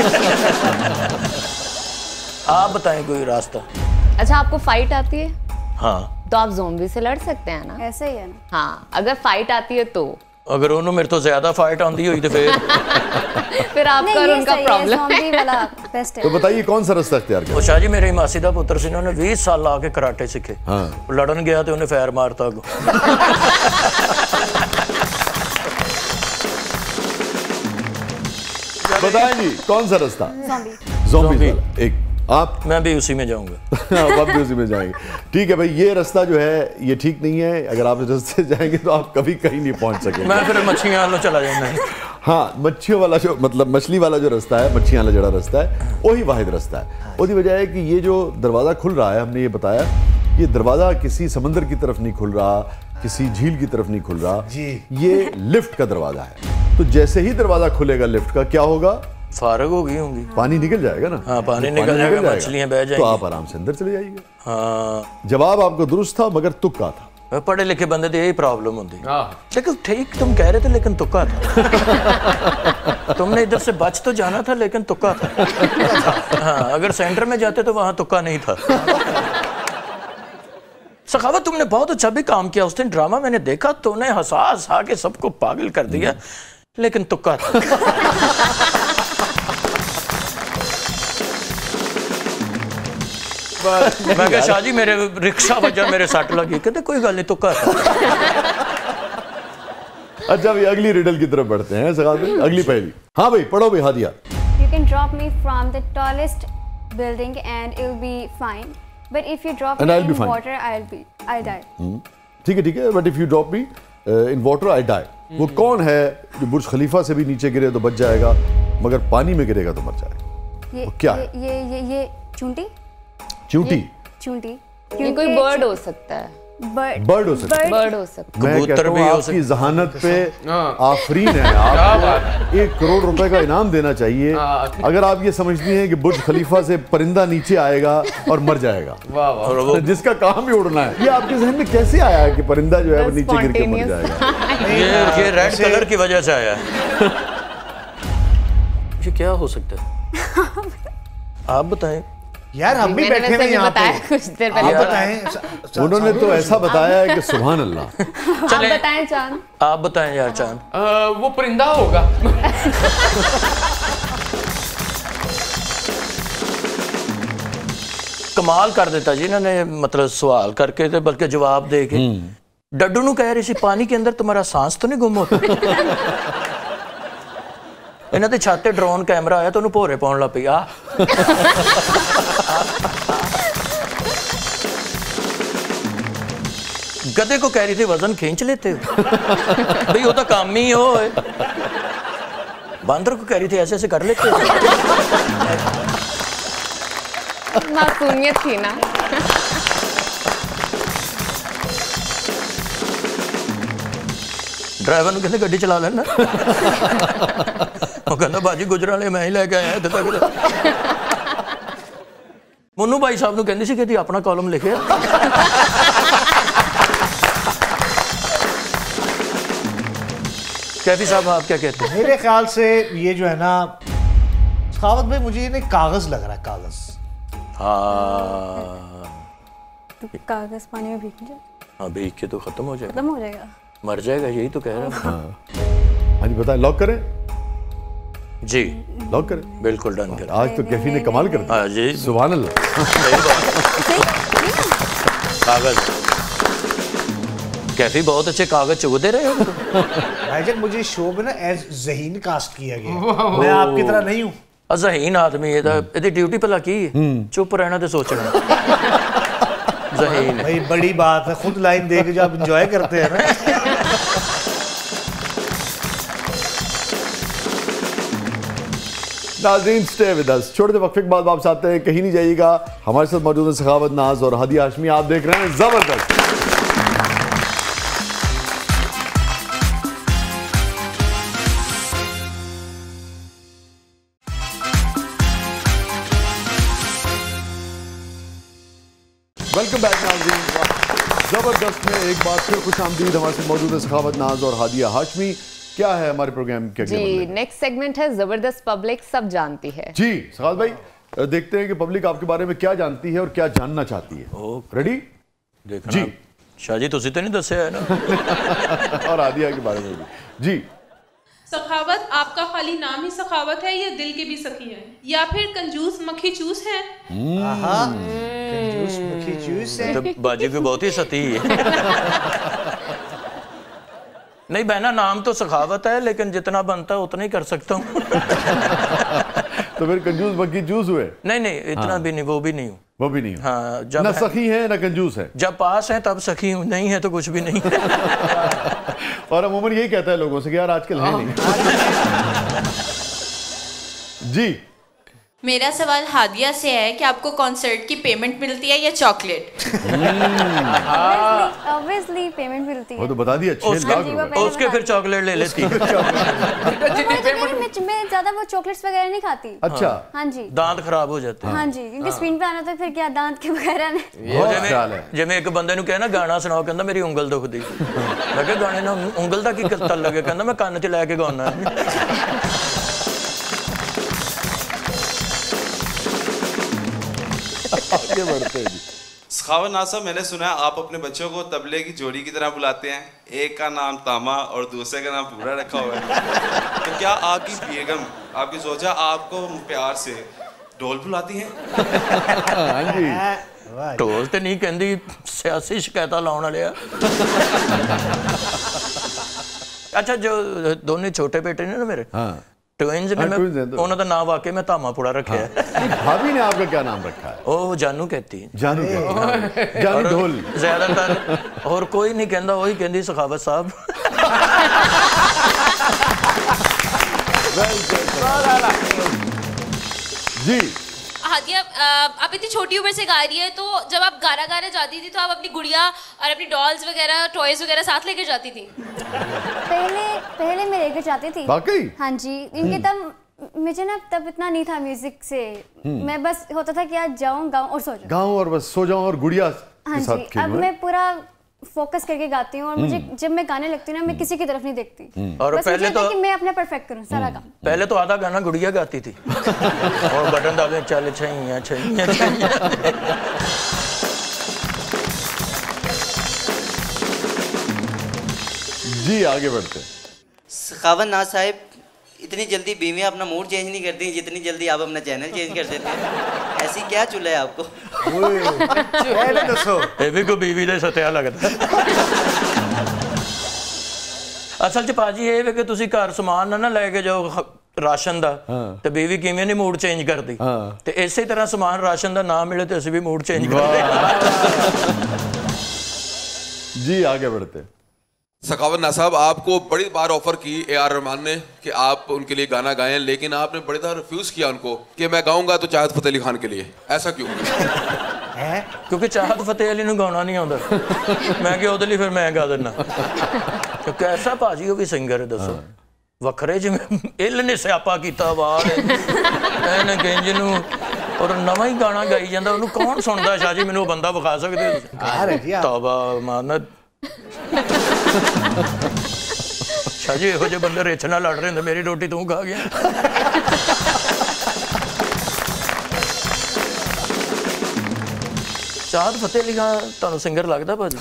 आप बताएं कोई रास्ता। अच्छा आपको फाइट आती है हाँ तो आप ज़ॉम्बी से लड़ सकते हैं ना। ऐसे ही है ना। हाँ अगर फाइट आती है तो अगर ਉਹਨੂੰ ਮੇਰੇ ਤੋਂ ਜ਼ਿਆਦਾ फाइट आंदी हुई तो फिर फिर आपका और उनका प्रॉब्लम है। ज़ॉम्बी वाला बेस्ट तो है। बताइए कौन सा रास्ता अख्तियार ਉਹ करें। ਸ਼ਾਹ ਜੀ ਮੇਰੇ ਮਾਸੀ ਦਾ ਪੁੱਤਰ ਸੀ ਨਾ ਉਹਨੇ बीस ਸਾਲ ਲਾ ਕੇ ਕਰਾਟੇ ਸਿੱਖੇ हाँ ਉਹ ਲੜਨ ਗਿਆ ਤੇ ਉਹਨੇ ਫਾਇਰ ਮਾਰਤਾ ਅੱਗੋਂ बताएं जी कौन सा रास्ता। ज़ॉम्बी। ज़ॉम्बी वाला। एक आप मैं भी उसी में जाऊंगा अब आप भी उसी में जाएंगे, ठीक है भाई। ये रास्ता जो है ये ठीक नहीं है, अगर आप इस रास्ते से जाएंगे तो आप कभी कहीं नहीं पहुंच सकेंगे। मैं फिर मच्छियां वालों चला जाऊंगा हाँ मच्छियों वाला जो मतलब मछली वाला जो रास्ता है, मच्छियां वाला जड़ा रास्ता है वही वाहिद रास्ता है। उसकी वजह है कि ये जो दरवाज़ा खुल रहा है, हमने ये बताया ये दरवाज़ा किसी समंदर की तरफ नहीं खुल रहा, किसी झील की तरफ नहीं खुल रहा जी। ये लिफ्ट का दरवाज़ा है। तो जैसे ही दरवाजा खुलेगा लिफ्ट का क्या होगा? फारग हो गई होंगी, पानी निकल जाएगा ना। हाँ, पानी निकल जाएगा, मछलियां बह जाएंगी, तो आप आराम से अंदर चले जाइएगा। हाँ, जवाब आपका दुरुस्त था मगर तुक्का था। पढ़े लिखे बंदे तो यही प्रॉब्लम होती है। लेकिन ठीक तुम कह रहे थे लेकिन तुक्का था। तुमने इधर से बच तो जाना था लेकिन तुक्का था। हाँ, अगर सेंटर में जाते तो वहां तुक्का नहीं था। सखावत तुमने बहुत अच्छा भी काम किया उस दिन ड्रामा मैंने देखा, तूने हंसा हंसा के सबको पागल कर दिया लेकिन तुक्का था। मैं कहा शाह जी मेरे रिक्शा वजह मेरे सट लगी, कहते कोई गल नहीं तुक्का था। अच्छा भाई अगली रिडल की तरफ बढ़ते हैं सगात भाई, अगली पहेली। हाँ भाई पढ़ो भाई Hadiya. You can drop me from the tallest building and it'll be fine. But if you drop And me I'll be in fine. water, I'll be, I'll die. ठीक है ठीक है, but if you drop me in water I die. वो कौन है जो बुर्ज खलीफा से भी नीचे गिरे तो बच जाएगा मगर पानी में गिरेगा तो मर जाएगा? ये वो क्या ये ये ये, ये चूंटी चूंटी? चूंटी ये कोई बर्ड हो सकता है, बर्ड बर्ड हो सकता है। बर्ड हो सकता मैं कबूतर कहता हूँ भी हो आपकी जहानत पे आफरीन है, आपको एक करोड़ रुपए का इनाम देना चाहिए अगर आप ये समझती हैं कि बुर्ज खलीफा से परिंदा नीचे आएगा और मर जाएगा। वाह वाह, जिसका काम ही उड़ना है। ये आपके जहन में कैसे आया है कि परिंदा जो है वो नीचे गिर के मर जाएगा? ये ये रेड कलर की वजह से आया है। ये क्या हो सकता है आप बताएं। यार हम भी मैंने बैठे वैसे हैं भी यहाँ बताया पे, कुछ देर आप पहले। बताएं। उन्होंने तो ऐसा बताया है कि सुभान अल्लाह। आप बताएं चांद। आप बताएं यार चांद। अ, वो परिंदा होगा। कमाल कर देता जी इन्होंने, मतलब सवाल करके थे बल्कि जवाब दे के। डड्डू नु कह रही सी पानी के अंदर तुम्हारा सांस तो नहीं गुम होता? इन्हों के छाते ड्रोन कैमरा आया तो उन्होंने भोरे पाउन लग पई। आ गधे को कह रही थी वजन खींच लेते हो भाई, वो तो काम ही हो। बंदर को कह रही थी ऐसे ऐसे कर लेते हो। मासूमियत थी ना। ड्राइवर ਨੂੰ ਕਹਿੰਦੇ ਗੱਡੀ ਚਲਾ ਲੈਣਾ, ਉਹ ਕਹਿੰਦਾ ਬਾਜੀ ਗੁਜਰਾਂ ਵਾਲੇ ਮੈਂ ਹੀ ਲੈ ਕੇ ਆਇਆ ਇੱਥੇ ਤੱਕ। ਮੋਨੂ ਭਾਈ ਸਾਹਿਬ ਨੂੰ ਕਹਿੰਦੀ ਸੀ ਕਿ ਆਪਣਾ ਕਾਲਮ ਲਿਖਿਆ। कैफी साहब आप क्या कहते हैं? मेरे ख्याल से ये जो है ना सखावत भाई, मुझे ये कागज लग रहा है, कागज। हाँ, तो कागज पानी में भीग जाए, हाँ भीग के तो खत्म हो जाएगा, खत्म हो जाएगा, मर जाएगा, यही तो कह रहा हूँ। हाँ जी बताएं, लॉक करें? जी लॉक करें, बिल्कुल डन करें। आज तो कैफी ने कमाल कर दिया। हाँ जी सुभान अल्लाह। कागज कैफी बहुत अच्छे कागज चुगते रहे हो। भाईजान मुझे शो में ना एज ज़हीन कास्ट किया गया, मैं आपकी तरह नहीं हूँ। ज़हीन आदमी ये था, ਇਹਦੀ ड्यूटी भला की है, चुप रहना ते सोचना। ज़हीन भाई बड़ी बात है, खुद लाइन दे के जो आप एंजॉय करते हैं ना। नाज़रीन स्टे विद अस, छोटे से वक्फे के बाद वापस आते हैं, कहीं नहीं जाइएगा। हमारे साथ मौजूद है सखावत नाज और हादिया हाशमी, आप देख रहे हैं जबरदस्त। वेलकम बैक नाज़रीन, जबरदस्त में एक बार फिर खुश आमदीद। हमारे साथ मौजूद है सखावत नाज और हादिया हाशमी। क्या है हमारे प्रोग्राम के अगले जी, बदले? नेक्स्ट सेगमेंट है जबरदस्त पब्लिक सब जानती है। जी सखावत भाई, देखते हैं कि पब्लिक आपके बारे में क्या जानती है और क्या जानना चाहती है। रेडी? देखना जी शाह जी, तुसी तो नहीं दस्या है ना। और हादिया के बारे में भी जी। सखावत आपका खाली नाम ही सखावत है या दिल के भी सखी है, या फिर कंजूस मक्खी चूस है? आहा, कंजूस मक्खी चूस है। तो बाजी की बहुत ही सती है। नहीं बहना, नाम तो सखावत है लेकिन जितना बनता है उतना ही कर सकता हूँ। तो फिर कंजूस मक्खी जूस हुए? नहीं नहीं इतना हाँ। भी नहीं, वो भी नहीं हूँ। वो भी नहीं हूँ। हाँ, जब ना है, सखी है ना कंजूस है। जब पास है तब सखी हूँ, नहीं है तो कुछ भी नहीं। और अमूमन यही कहता है लोगों से कि यार आजकल है नहीं। जी मेरा सवाल हादिया से है कि आपको कॉन्सर्ट की पेमेंट मिलती है या चॉकलेट? ऑब्वियसली पेमेंट मिलती है। वो तो बता दिया छह लाख रुपए। उसके फिर चॉकलेट ले लेती। मैं ज्यादा वो चॉकलेट्स वगैरह नहीं खाती। अच्छा। हाँ जी। दांत खराब हो जाते हैं। हाँ जी, क्योंकि स्क्रीन पे आना तो फिर क्या दांत के वगैरह ने। जिवें एक बंदे ਨੂੰ कहना गाना सुनाओ, कहंदा मेरी ਉਂਗਲ ਦੁਖਦੀ। मैं क्या गाने ना ਉਂਗਲ ਦਾ ਕੀ ਤਲ लगे, कहंदा मैं ਕੰਨ 'ਚ ਲੈ ਕੇ ਗਾਉਣਾ। आगे बढ़ते हैं जी। सखावत नासा, मैंने सुना है आप अपने बच्चों को तबले की जोड़ी की तरह बुलाते हैं। एक का नाम तामा और दूसरे का नाम पूरा रखा हुआ है। तो क्या आपकी बेगम, आपकी जोजा आपको प्यार से ढोल बुलाती हैं? हाँ जी। ढोल तो नहीं कहती, सियासी शिकायत लाने वाले। अच्छा, जो दोनों छोटे बेटे ने ना मेरे, हाँ ट्विंस ने, मैं उन्हों का नाम वाकई मैं धामापुरा रखा है। भाभी ने आपका क्या नाम रखा है? ओ जानू कहती है। जानू कहती है। जानू ढोल ज्यादातर, और कोई नहीं कहता, वही कहती सखावत साहब। जी हादिया, आप इतनी छोटी उम्र से गा रही है, तो जब आप गाना गाने जाती थी तो आप अपनी गुड़िया और अपनी डॉल्स वगैरह, टॉयज वगैरह साथ लेकर जाती थी? पहले पहले मैं लेकर जाती थी। वाकई? हाँ जी, इनके तब मुझे ना तब इतना नहीं था म्यूजिक से। मैं बस होता था कि आज जाऊँ गाऊँ और सो जाऊँ, गाऊँ और बस सो जाऊँ और गुड़िया हाँ जी। अब मैं पूरा फोकस करके गाती हूँ और मुझे जब मैं गाने लगती हूँ ना, मैं किसी की तरफ नहीं देखती। और बस पहले तो कि मैं अपना परफेक्ट करूँ सारा काम। पहले तो आधा गाना गुड़िया गाती थी और बटन दाबे चल छैया छैया छैया। जी आगे बढ़ते हैं। सखावत नाज साहिब, इतनी जल्दी बीवियाँ अपना मूड चेंज नहीं करती जितनी जल्दी आप अपना चैनल चेंज कर देते हैं। ऐसी क्या चुला है आपको? ये भी कोई बीवी दे सत्या लगता। असल च भाजी ये कि तुसी घर समान ना लेके जाओ राशन दा, ते बीवी किवें नहीं मूड चेंज करती, ते इसी तरह समान राशन दा ना मिले तो असं भी मूड चेंज कर दे। जी आगे बढ़ते हैं। सखावत नाज साहब, आपको बड़ी बार ऑफर की ए आर रहमान ने कि आप उनके लिए गाना गाएं, लेकिन आपने बड़ी बार रिफ्यूज किया उनको कि मैं गाऊंगा तो चाहत फतेह अली खान के लिए। ऐसा क्यों? क्योंकि चाहत फतेह अली नूं गाना नहीं आता, मैं कि ਉਹਦੇ ਲਈ फिर मैं गा देना। क्योंकि ऐसा भाजी वो भी सिंगर है, दसो वखरे जिवें इल ने स्यापा कीता वाल ਇਹਨੇ ਗਿੰਜ ਨੂੰ और नवा ही गाना गाई जाता, ਉਹਨੂੰ कौन सुनता? शाह जी मैनूं बंदा विखा सकते हो? तौबा मानत शाह जी, ਇਹੋ ਜਿਹੇ ਬੰਦੇ ਰਿੱਛ ਨਾਲ ਲੜ ਰਹੇ ਹੁੰਦੇ, ਮੇਰੀ ਰੋਟੀ ਤੂੰ ਖਾ ਗਿਆ। चाहत फतेह अली खान ਤੁਹਾਨੂੰ ਸਿੰਗਰ ਲੱਗਦਾ ਭਾਜੀ?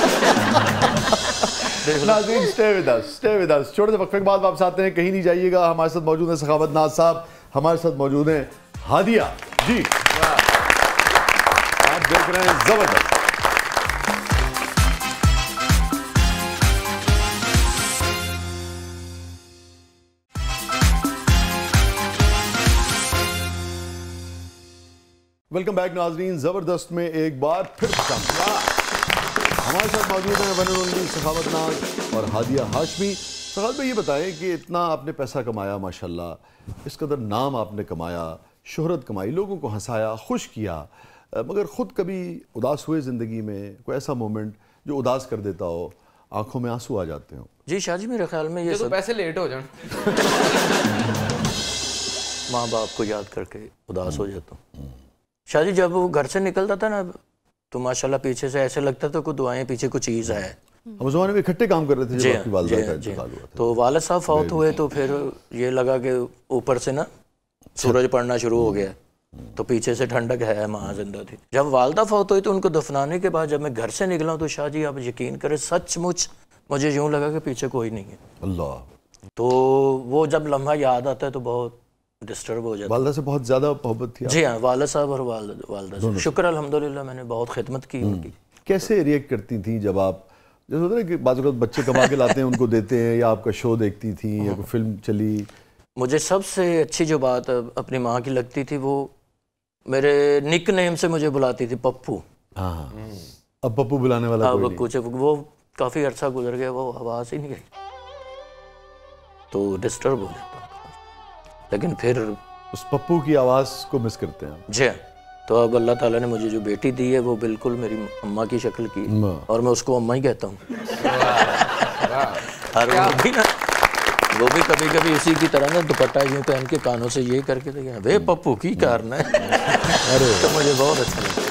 नाज़रीन, stay with us, stay with us. छोटे से वक्फे के बाद वापस आते हैं, कहीं नहीं जाइएगा। हमारे साथ मौजूद हैं सखावत नाज साहब, हमारे साथ मौजूद हैं हादिया जी। आप देख रहे हैं जबरदस्त। वेलकम बैक नाजरीन, जबरदस्त में एक बार फिर हमारे साथ मौजूद हैं वन एंड ओनली सखावत नाज और हादिया हाशमी। सखावत भाई, ये बताएं कि इतना आपने पैसा कमाया माशाल्लाह, इस कदर नाम आपने कमाया, शोहरत कमाई, लोगों को हंसाया, खुश किया, मगर ख़ुद कभी उदास हुए ज़िंदगी में? कोई ऐसा मोमेंट जो उदास कर देता हो, आंखों में आंसू आ जाते हो? जी शाह जी, मेरे ख्याल में ये तो पैसे लेट हो जाए, माँ बाप को याद करके उदास हो जाता हूँ। शाह जी, जब वो घर से निकलता था ना तो माशाल्लाह पीछे से ऐसे लगता था कोई दुआएं पीछे कुछ चीज़ है। हम उस ज़माने में इकट्ठे काम कर रहे थे जब आपकी वालिदा का इंतकाल हुआ था। तो वालिद साहब फौत हुए तो फिर ये लगा कि ऊपर से ना सूरज पड़ना शुरू हो गया, तो पीछे से ठंडक है, माँ जिंदा थी। जब वालिदा फौत हुई तो उनको दफनाने के बाद जब मैं घर से निकला तो शाह जी आप यकीन करें, सचमुच मुझे यूँ लगा कि पीछे कोई नहीं है। अल्लाह। तो वो जब लम्हा याद आता है तो बहुत डिस्टर्ब हो जाता। वालिदा से बहुत ज़्यादा मोहब्बत थी? जी हाँ, वालिद साहब और वालिदा से शुक्र अल्हम्दुलिल्लाह, मैंने बहुत खिदमत की उनकी। कैसे रिएक्ट करती थी जब आप, जैसे होता है कि बाज़ वक़्त बच्चे कमा के लाते हैं उनको देते हैं, या आपका शो देखती थी या कोई फिल्म चली? मुझे सबसे अच्छी जो बात अपनी माँ की लगती थी, वो मेरे निक नेम से मुझे बुलाती थी, पप्पू। हाँ, अब पप्पू बुलाने वाला कोई नहीं। कुछ वो काफ़ी अर्सा गुजर गया, वो आवाज़ ही नहीं गई तो डिस्टर्ब हो जाता। लेकिन फिर उस पप्पू की आवाज़ को मिस करते हैं? जी हाँ। तो अब अल्लाह ताला ने मुझे जो बेटी दी है वो बिल्कुल मेरी अम्मा की शक्ल की है और मैं उसको अम्मा ही कहता हूँ। और वो भी ना वो भी कभी कभी इसी की तरह ना दुपट्टा यूँ पहन के कानों से ये करके देखिए वे पप्पू की कारण है। अरे तो मुझे बहुत अच्छा लगता है।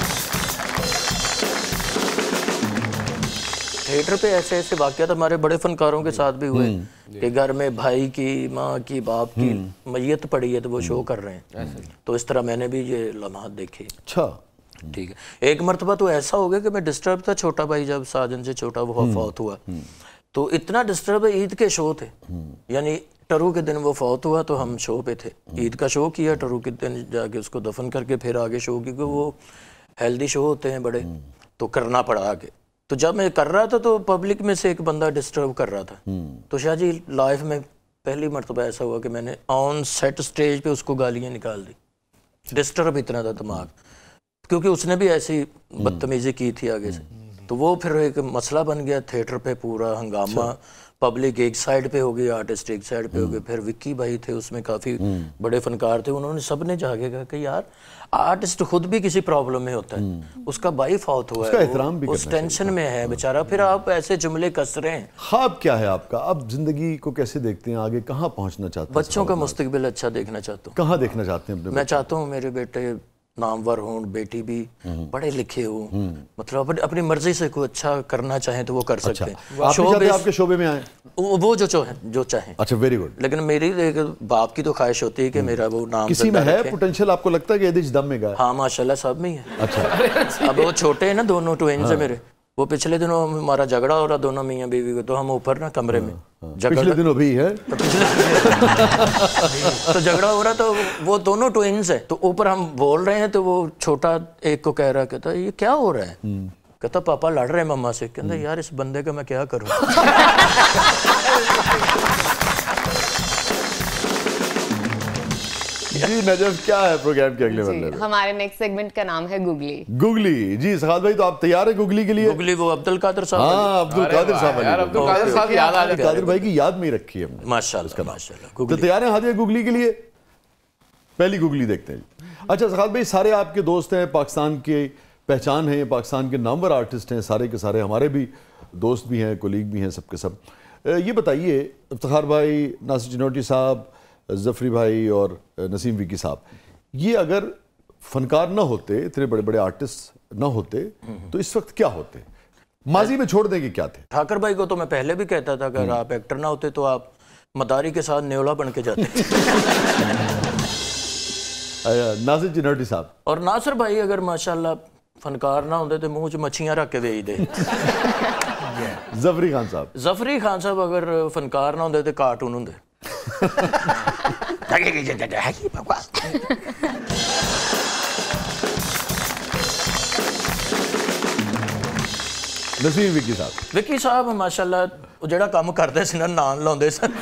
थिएटर पे ऐसे ऐसे वाक़यात हमारे बड़े फनकारों के साथ भी हुए कि घर में भाई की, माँ की, बाप की मैयत पड़ी है तो वो शो कर रहे हैं। तो इस तरह मैंने भी ये लम्हात देखे। अच्छा, ठीक है। एक मरतबा तो ऐसा हो गया कि मैं डिस्टर्ब था, छोटा भाई जब साजन से छोटा वो फौत हुआ तो इतना डिस्टर्ब है। ईद के शो थे, यानी टरू के दिन वो फौत हुआ तो हम शो पे थे। ईद का शो किया, टरू के दिन जाके उसको दफन करके फिर आगे शो, क्योंकि वो हेल्दी शो होते हैं बड़े, तो करना पड़ा आगे। तो जब मैं कर रहा था तो पब्लिक में से एक बंदा डिस्टर्ब कर रहा था। तो शाह जी लाइफ में पहली मरतबा ऐसा हुआ कि मैंने ऑन सेट स्टेज पे उसको गालियाँ निकाल दी। डिस्टर्ब इतना था दिमाग, क्योंकि उसने भी ऐसी बदतमीजी की थी आगे से। तो वो फिर एक मसला बन गया थिएटर पे, पूरा हंगामा। पब्लिक एक साइड पे हो गई, आर्टिस्ट एक साइड पे हो गए। फिर विक्की भाई थे उसमें, काफ़ी बड़े फनकार थे, उन्होंने सब ने जाके कहा कि यार आर्टिस्ट खुद भी किसी प्रॉब्लम में होता है, उसका भाई फौत हुआ है, वो उस टेंशन में है बेचारा, फिर आप ऐसे जुमले कस रहे हैं। ख्वाब क्या है आपका? अब जिंदगी को कैसे देखते हैं, आगे कहाँ पहुँचना चाहते हैं? बच्चों का मुस्तकबिल अच्छा देखना चाहता हूँ। कहाँ देखना चाहते हैं? मैं चाहता हूँ मेरे बेटे नामवर हों, बेटी भी पढ़े लिखे हो, मतलब अपनी अपनी मर्जी से कोई अच्छा करना चाहे तो वो कर सकते हैं। आप चाहते हैं आपके शोबे में आए? वो जो जो है जो चाहे। अच्छा, वेरी गुड। लेकिन मेरी एक बाप की तो ख्वाहिश होती है कि मेरा वो नाम किसी में है पोटेंशियल, आपको लगता है कि यदि दम में गया? हाँ माशाल्लाह सब में ही है। अच्छा। अब वो छोटे हैं ना, दोनों ट्विन्स है मेरे। वो पिछले दिनों हमारा झगड़ा हो रहा दोनों मियाँ बीवी को, तो हम ऊपर ना कमरे में पिछले दिनों भी है तो झगड़ा हो रहा, तो वो दोनों ट्विन्स है, तो ऊपर हम बोल रहे हैं तो वो छोटा एक को कह रहा, कहता ये क्या हो रहा है? कहता पापा लड़ रहे हैं मम्मा से। कहता यार इस बंदे का मैं क्या करूं? जी नजफ, क्या है प्रोग्राम के अगले बल्ले? हमारे नेक्स्ट सेगमेंट का नाम है गुगली। गुगली जी, सखात भाई तो आप तैयार हैं गुगली के लिए? गुगली वो अब्दुल कादिर साहब। हाँ, अब्दुल कादिर साहब। यार अब्दुल कादिर साहब याद आ गए। कादिर भाई की याद में ही रखी है हमने माशाल्लाह माशाल्लाह। तो तैयार हैं हादिया गुगली के लिए? पहली गुगली देखते हैं। अच्छा सखात भाई, सारे आपके दोस्त हैं, पाकिस्तान की पहचान है, पाकिस्तान के नामवर आर्टिस्ट हैं, सारे के सारे हमारे भी दोस्त भी हैं, कोलीग भी हैं, सबके सब। ये बताइए इफ्तिखार भाई, नासिर चिनोटी साहब, जफरी भाई और नसीम विकी साहब, ये अगर फनकार ना होते, इतने बड़े बड़े आर्टिस्ट ना होते, तो इस वक्त क्या होते? माजी में छोड़ देंगे क्या थे? ठाकर भाई को तो मैं पहले भी कहता था, अगर आप एक्टर ना होते तो आप मदारी के साथ न्योला बन के जाते। नासिर चिनोटी साहब और नासिर भाई अगर माशाल्लाह फनकार ना होते तो मुंह च मच्छियां रख के भेज दे। जफरी खान साहब जफरी खान साहब अगर फनकार ना होते तो कार्टून होंगे। नसीम विकी साहब विकी साहब माशाल्लाह ਜਿਹੜਾ ਕੰਮ ਕਰਦੇ ਸੀ ਨਾ ਨਾਨ ਲਾਉਂਦੇ ਸਨ।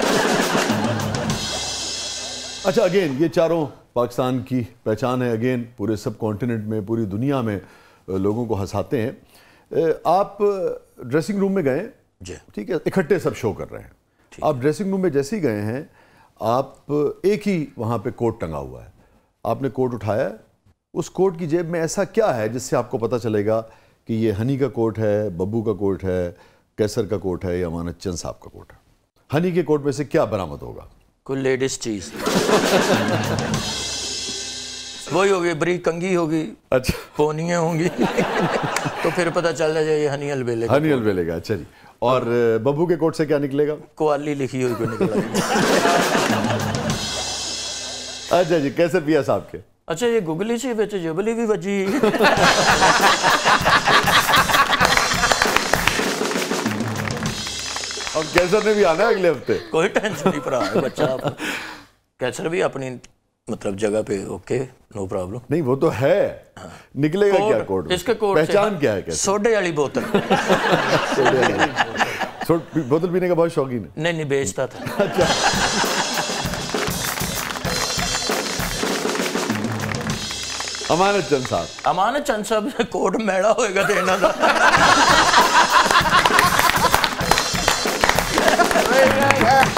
अच्छा, अगेन ये चारों पाकिस्तान की पहचान है, अगेन पूरे सब कॉन्टिनेंट में, पूरी दुनिया में लोगों को हंसाते हैं। आप ड्रेसिंग रूम में गए, ठीक है, इकट्ठे सब शो कर रहे हैं, आप ड्रेसिंग रूम में जैसे ही गए हैं, आप एक ही वहाँ पे कोट टंगा हुआ है, आपने कोट उठाया, उस कोट की जेब में ऐसा क्या है जिससे आपको पता चलेगा कि ये हनी का कोट है, बब्बू का कोट है, कैसर का कोट है या अमानत चंद साहब का कोट है? हनी के कोट में से क्या बरामद होगा? कोई लेडीज चीज वही होगी, बरीक कंगी होगी, अच्छा पोनियां होंगी तो फिर पता चल जाए ये हनी अलबेले हनी अलबेले का। अच्छा जी, और बब्बू के कोट से क्या निकलेगा? क्वाली लिखी हुई को निकला। अच्छा जी, कैसर पिया साहब के? अच्छा ये गुगली सी बिच जुबली भी वजी। और कैसर ने भी आना है अगले हफ्ते, कोई टेंशन नहीं भरा है बच्चा। कैसर भी अपनी मतलब जगह पे ओके, नो प्रॉब्लम। नहीं वो तो है, निकलेगा क्या कोड? इसके कोड पहचान क्या है? कैसे? सोडे वाली बोतल। बोतल पीने का बहुत शौकीन है? नहीं नहीं, बेचता था। अच्छा, अमानत चंद साहब अमानत चंद साहब कोड मैड़ा होएगा तो इन्हां दा।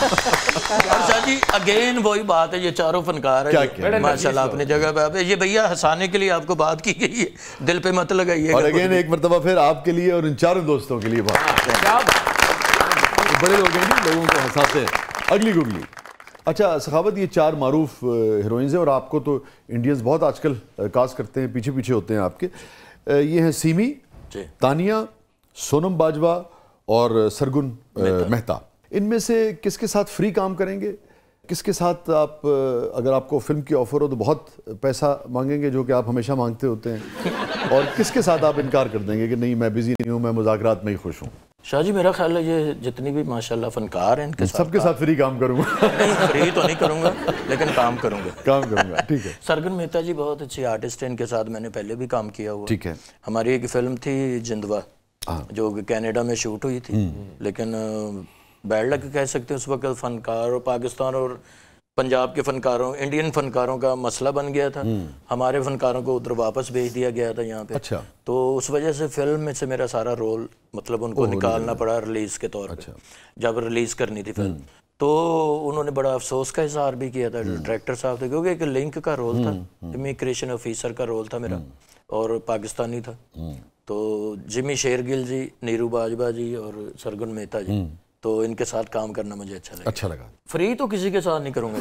अच्छा जी, अगेन वही बात है, ये चारों फनकार है माशाल्लाह अपनी जगह पे। आप ये भैया हंसाने के लिए आपको बात की गई है, दिल पे मत लगाइए। और अगेन एक मरतबा फिर आपके लिए और इन चारों दोस्तों के लिए बात, बड़े लोग हैं जी, लोगों को हंसाते हैं। अगली गुगली। अच्छा सखावत, ये चार मारूफ हीरोइंस हैं और आपको तो इंडियंस बहुत आजकल कास्ट करते हैं, पीछे पीछे होते हैं आपके। ये हैं सीमी, तानिया, सोनम बाजवा और सरगुन मेहता। इनमें से किसके साथ फ्री काम करेंगे, किसके साथ आप, अगर आपको फिल्म की ऑफर हो तो बहुत पैसा मांगेंगे जो कि आप हमेशा मांगते होते हैं, और किसके साथ आप इनकार कर देंगे कि नहीं मैं बिजी नहीं हूँ, मैं मुज़ाकरात में ही खुश हूँ? शाह जी मेरा ख्याल है ये जितनी भी माशाल्लाह फनकार हैं इनके सबके साथ फ्री काम करूंगा। नहीं फ्री तो नहीं करूंगा लेकिन काम करूंगा काम करूंगा ठीक है। सरगुन मेहता जी बहुत अच्छी आर्टिस्ट हैं, इनके साथ मैंने पहले भी काम किया हुआ। ठीक है। हमारी एक फिल्म थी जिंदवा जो कनाडा में शूट हुई थी, लेकिन बैड लक कह सकते हैं उस वक्त फनकार और पाकिस्तान और पंजाब के फनकारों, इंडियन फनकारों का मसला बन गया था। हमारे फनकारों को उधर वापस भेज दिया गया था यहाँ पे। अच्छा। तो उस वजह से फिल्म में से मेरा सारा रोल मतलब उनको निकालना पड़ा रिलीज के तौर पे, जब रिलीज करनी थी फिल्म। तो उन्होंने बड़ा अफसोस का इजहार भी किया था डायरेक्टर साहब थे, क्योंकि एक लिंक का रोल था, इमिग्रेशन ऑफिसर का रोल था मेरा और पाकिस्तानी था। तो जिमी शेरगिल जी, नीरू बाजवा जी और सरगुन मेहता जी, तो इनके साथ काम करना मुझे अच्छा लगा। अच्छा लगा। फ्री तो किसी के साथ नहीं करूंगा।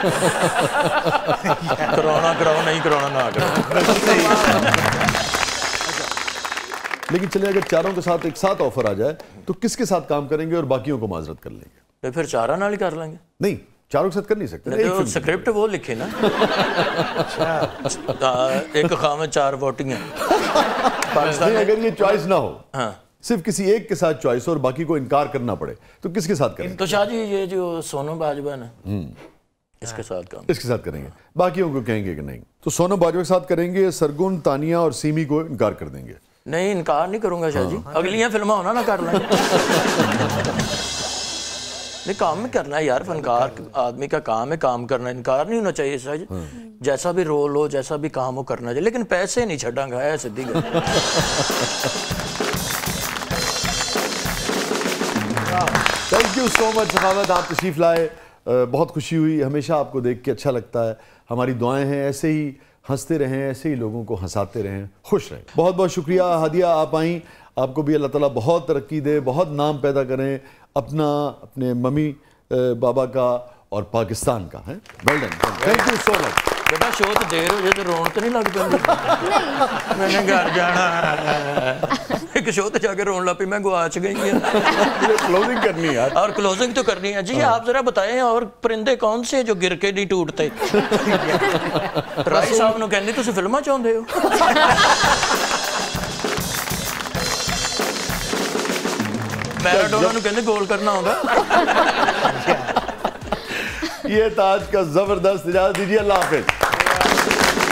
कराना कराओ, नहीं कराना ना करो। लेकिन चलिए अगर चारों के साथ एक साथ ऑफर आ जाए तो किसके साथ काम करेंगे और बाकियों को माजरत कर लेंगे? तो फिर चारा नाल ही कर लेंगे। नहीं, चारों के साथ कर नहीं सकते। तो स्क्रिप्ट वो लिखे ना। एक खाम में चार वोटिंग है। पाकिस्तान अगर ये चॉइस ना हो, हाँ, सिर्फ किसी एक के साथ चॉइस और बाकी को इनकार करना पड़े, तो किसके साथ करेंगे? तो शाह जी ये जो सोनम बाजवा ना, इसके साथ काम इसके साथ करेंगे, बाकियों को कहेंगे कि नहीं। तो सोनम बाजवा के साथ करेंगे, सरगुन, तानिया और सीमी को इनकार कर देंगे। नहीं इनकार नहीं करूंगा शाह जी, अगलियां फिल्में होना ना कर लेंगे। नहीं काम में करना है यार, फनकार आदमी का काम है काम करना, इनकार नहीं होना चाहिए शाह जी। जैसा भी रोल हो, जैसा भी काम हो करना चाहिए, लेकिन पैसे नहीं छड़ांगा है सीधी गल। Thank you so much Sakhawat, आप तशरीफ लाए, बहुत खुशी हुई। हमेशा आपको देख के अच्छा लगता है। हमारी दुआएं हैं ऐसे ही हंसते रहें, ऐसे ही लोगों को हंसाते रहें, खुश रहें। बहुत बहुत शुक्रिया हादिया, आप आई। आपको भी अल्लाह ताला बहुत तरक्की दे, बहुत नाम पैदा करें अपना, अपने मम्मी बाबा का और पाकिस्तान का है। Well done, thank you so much. बेटा शो तो देर हो जाए तो रोन तो नहीं लग पाती? मैंने घर जाना, एक शो तो जाके रोन लग पी, मैं गुआच गई है। क्लोजिंग करनी है और क्लोजिंग तो करनी है जी। आप जरा बताएं और परिंदे कौन से जो गिर के नहीं टूटते? राय साहब ने कहने तुम फिल्मा चाहते हो? मैराडोना ने कहने गोल करना होगा। ये था आज का जबरदस्त। इजाजत दीजिए, अल्लाह हाफिज।